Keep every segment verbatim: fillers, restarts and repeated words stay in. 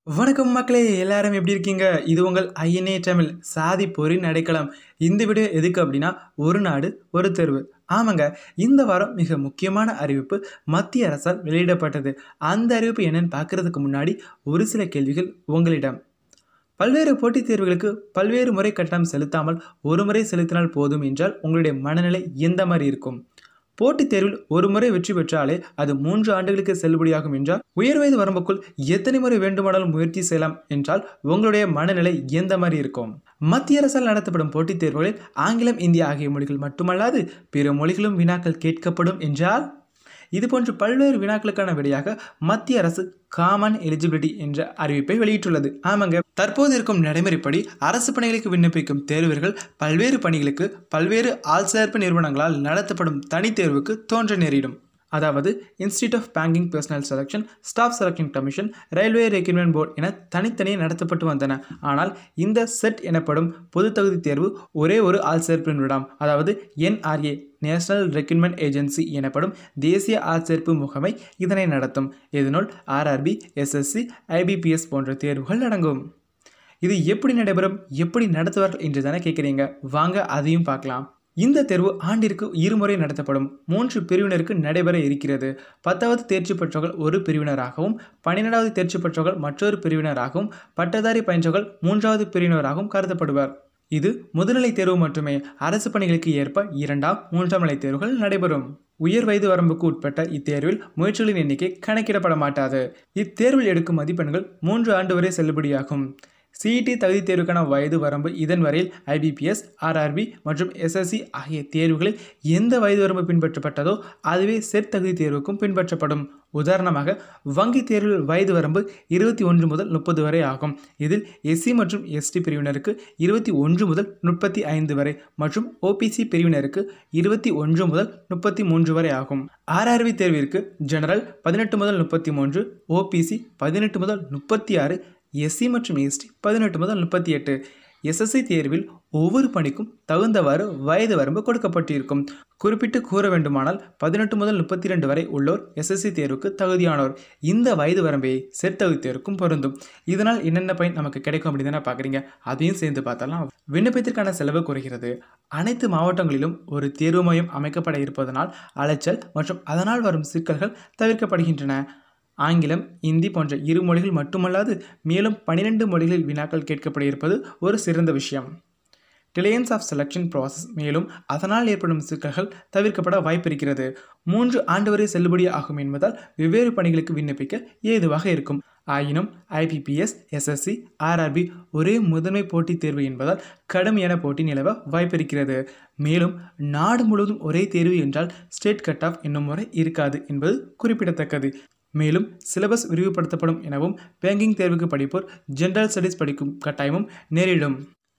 வணக்கம் மக்களே, எல்லாரும் எப்படி இருக்கீங்க? இது உங்கள் ஐஎன்ஏ தமிழ் சாதி போரின் அடைக்கலம். இந்த வீடியோ எதுக்கு அப்படின்னா, ஒரு நாடு ஒரு தேர்வு. ஆமாங்க, இந்த வாரம் மிக முக்கியமான அறிவிப்பு மத்திய அரசால் வெளியிடப்பட்டது. அந்த அறிவிப்பு என்னன்னு பார்க்கறதுக்கு முன்னாடி ஒரு சில கேள்விகள் உங்களிடம். பல்வேறு போட்டித் தேர்வுகளுக்கு பல்வேறு முறை கட்டணம் செலுத்தாமல் ஒரு முறை செலுத்தினால் போதும் என்றால் உங்களுடைய மனநிலை எந்த மாதிரி இருக்கும்? போட்டித் தேர்வில் ஒரு முறை வெற்றி பெற்றாலே அது மூன்று ஆண்டுகளுக்கு செல்லுபடியாகும் என்றால், உயர் வயது வரம்புக்குள் எத்தனை முறை வேண்டுமானாலும் முயற்சி செய்யலாம் என்றால் உங்களுடைய மனநிலை எந்த மாதிரி இருக்கும்? மத்திய அரசால் நடத்தப்படும் போட்டித் தேர்வுகளில் ஆங்கிலம், இந்தி ஆகிய மொழிகள் மட்டுமல்லாது பிற மொழிகளும் வினாக்கள் கேட்கப்படும் என்றால், இதுபோன்ற பல்வேறு வினாக்களுக்கான விடையாக மத்திய அரசு காமன் எலிஜிபிலிட்டி என்ற அறிவிப்பை வெளியிட்டுள்ளது. ஆமாங்க, தற்போது இருக்கும் நடைமுறைப்படி அரசு பணிகளுக்கு விண்ணப்பிக்கும் தேர்வர்கள் பல்வேறு பணிகளுக்கு பல்வேறு ஆள்சேர்ப்பு நிறுவனங்களால் நடத்தப்படும் தனி தேர்வுக்கு தோன்ற நேரிடும். அதாவது institute of banking personnel selection, staff selection commission, railway recruitment board என தனித்தனியே நடத்தப்பட்டு வந்தன. ஆனால் இந்த செட் எனப்படும் பொது தகுதி தேர்வு ஒரே ஒரு ஆள்சேர்ப்பு நிறுவனம், அதாவது என்ஆர்ஏ நேஷனல் ரெக்ரூட்மெண்ட் ஏஜென்சி எனப்படும் தேசிய ஆள்சேர்ப்பு முகமை இதனை நடத்தும். இதனுள் ஆர்ஆர்பி, எஸ்எஸ்சி, ஐபிபிஎஸ் போன்ற தேர்வுகள் அடங்கும். இது எப்படி நடைபெறும், எப்படி நடத்துவார்கள் என்று தானே கேட்குறீங்க? வாங்க அதையும் பார்க்கலாம். இந்த தேர்வு ஆண்டிற்கு இருமுறை நடத்தப்படும். மூன்று பிரிவினருக்கு நடைபெற இருக்கிறது. பத்தாவது தேர்ச்சி பெற்றவர்கள் ஒரு பிரிவினராகவும், பன்னிரெண்டாவது தேர்ச்சி பெற்றவர்கள் மற்றொரு பிரிவினராகவும், பட்டதாரி பயின்றவர்கள் மூன்றாவது பிரிவினராகவும் கருதப்படுவார். இது முதுநிலை தேர்வு மட்டுமே. அரசு பணிகளுக்கு ஏற்ப இரண்டாம், மூன்றாம் நிலை தேர்வுகள் நடைபெறும். உயர் வயது வரம்புக்கு உட்பட்ட இத்தேர்வில் முயற்சிகளின் எண்ணிக்கை கணக்கிடப்பட மாட்டாது. இத்தேர்வில் எடுக்கும் மதிப்பெண்கள் மூன்று ஆண்டு வரை செல்லுபடியாகும். சிஇடி தகுதி தேர்வுக்கான வயது வரம்பு இதன் வரையில் ஐபிபிஎஸ், ஆர்ஆர்பி மற்றும் எஸ்எஸ்சி ஆகிய தேர்வுகளில் எந்த வயது வரம்பு பின்பற்றப்பட்டதோ அதுவே செட் தகுதி தேர்வுக்கும் பின்பற்றப்படும். உதாரணமாக, வங்கி தேர்வில் வயது வரம்பு இருபத்தி ஒன்று முதல் முப்பது வரை ஆகும். இதில் எஸ்சி மற்றும் எஸ்டி பிரிவினருக்கு இருபத்தி ஒன்று முதல் முப்பத்தி ஐந்து வரை மற்றும் ஓபிசி பிரிவினருக்கு இருபத்தி ஒன்று முதல் முப்பத்தி மூன்று வரை ஆகும். ஆர்ஆர்பி தேர்விற்கு ஜெனரல் பதினெட்டு முதல் முப்பத்தி மூன்று, ஓபிசி பதினெட்டு முதல் முப்பத்தி ஆறு, எஸ்சி மற்றும் எஸ்டி பதினெட்டு முதல் முப்பத்தி எட்டு. எஸ்எஸ்சி தேர்வில் ஒவ்வொரு பணிக்கும் தகுந்தவாறு வயது வரம்பு கொடுக்கப்பட்டிருக்கும். குறிப்பிட்டு கூற வேண்டுமானால் பதினெட்டு முதல் முப்பத்தி ரெண்டு வரை உள்ளோர் எஸ்எஸ்சி தேர்வுக்கு தகுதியானோர். இந்த வயது வரம்பை செட் தகுதி தேர்வுக்கும் பொருந்தும். இதனால் என்னென்ன பயன் நமக்கு கிடைக்கும் அப்படின்னு தானே பார்க்குறீங்க? அதையும் சேர்ந்து பார்த்தாலாம். விண்ணப்பத்திற்கான செலவு குறைகிறது. அனைத்து மாவட்டங்களிலும் ஒரு தேர்வு மையம் அமைக்கப்பட இருப்பதனால் அலைச்சல் மற்றும் அதனால் வரும் சிக்கல்கள் தவிர்க்கப்படுகின்றன. ஆங்கிலம், இந்தி போன்ற இரு மொழிகள் மட்டுமல்லாது மேலும் பனிரெண்டு மொழிகளில் வினாக்கள் கேட்கப்பட இருப்பது ஒரு சிறந்த விஷயம். டிலேயன்ஸ் ஆஃப் செலெக்ஷன் ப்ராசஸ் மேலும் அதனால் ஏற்படும் சிக்கல்கள் தவிர்க்கப்பட வாய்ப்பிருக்கிறது. மூன்று ஆண்டு வரை செல்லுபடி ஆகும் என்பதால் வெவ்வேறு பணிகளுக்கு விண்ணப்பிக்க ஏதுவாக இருக்கும். ஆயினும் ஐபிபிஎஸ், எஸ்எஸ்சி, ஆர்ஆர்பி ஒரே முதன்மை போட்டித் தேர்வு என்பதால் கடுமையான போட்டி நிலவ வாய்ப்பிருக்கிறது. மேலும் நாடு முழுவதும் ஒரே தேர்வு என்றால் ஸ்டேட் கட் ஆஃப் என்னும் முறை இருக்காது என்பது குறிப்பிடத்தக்கது. மேலும் சிலபஸ் விரிவுபடுத்தப்படும் எனவும் பேங்கிங் தேர்வுக்கு படிப்போர் ஜென்ரல் ஸ்டடீஸ் படிக்கும் கட்டாயமும் நேரிடும்.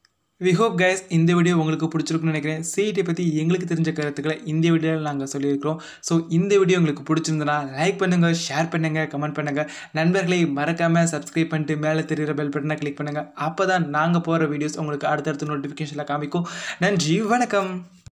வி ஹோப் கைஸ் இந்த வீடியோ உங்களுக்கு பிடிச்சிருக்குன்னு நினைக்கிறேன். சிஇடி பற்றி எங்களுக்கு தெரிஞ்ச கருத்துக்களை இந்த வீடியோவில் நாங்கள் சொல்லியிருக்கிறோம். ஸோ இந்த வீடியோ உங்களுக்கு பிடிச்சிருந்தனா லைக் பண்ணுங்கள், ஷேர் பண்ணுங்கள், கமெண்ட் பண்ணுங்கள். நண்பர்களை மறக்காமல் சப்ஸ்கிரைப் பண்ணிட்டு மேலே தெரிகிற பெல் பட்டனை கிளிக் பண்ணுங்கள். அப்போ தான் நாங்கள் போகிற வீடியோஸ் உங்களுக்கு அடுத்தடுத்த நோட்டிஃபிகேஷனில் காமிக்கும். நன்றி, வணக்கம்.